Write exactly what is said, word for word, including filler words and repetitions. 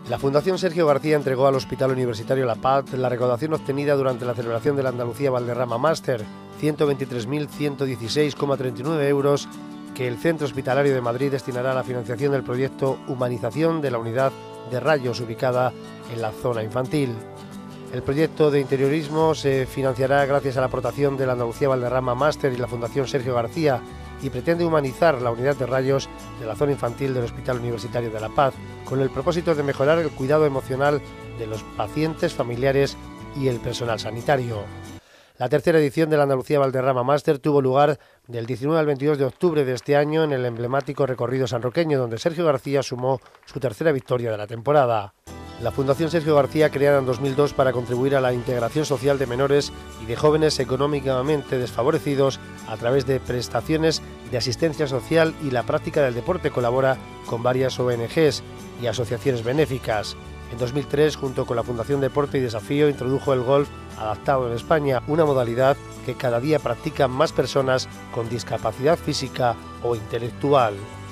La Fundación Sergio García entregó al Hospital Universitario La Paz la recaudación obtenida durante la celebración de la Andalucía Valderrama Máster, ciento veintitrés mil ciento dieciséis coma treinta y nueve euros, que el Centro Hospitalario de Madrid destinará a la financiación del proyecto Humanización de la Unidad de Rayos, ubicada en la zona infantil. El proyecto de interiorismo se financiará gracias a la aportación de la Andalucía Valderrama Máster y la Fundación Sergio García y pretende humanizar la unidad de rayos de la zona infantil del Hospital Universitario de La Paz, con el propósito de mejorar el cuidado emocional de los pacientes, familiares y el personal sanitario. La tercera edición de la Andalucía Valderrama Máster tuvo lugar del diecinueve al veintidós de octubre de este año en el emblemático recorrido sanroqueño, donde Sergio García sumó su tercera victoria de la temporada. La Fundación Sergio García, creada en dos mil dos para contribuir a la integración social de menores y de jóvenes económicamente desfavorecidos a través de prestaciones de asistencia social y la práctica del deporte, colabora con varias O N Ges y asociaciones benéficas. En dos mil tres, junto con la Fundación Deporte y Desafío, introdujo el golf adaptado en España, una modalidad que cada día practican más personas con discapacidad física o intelectual.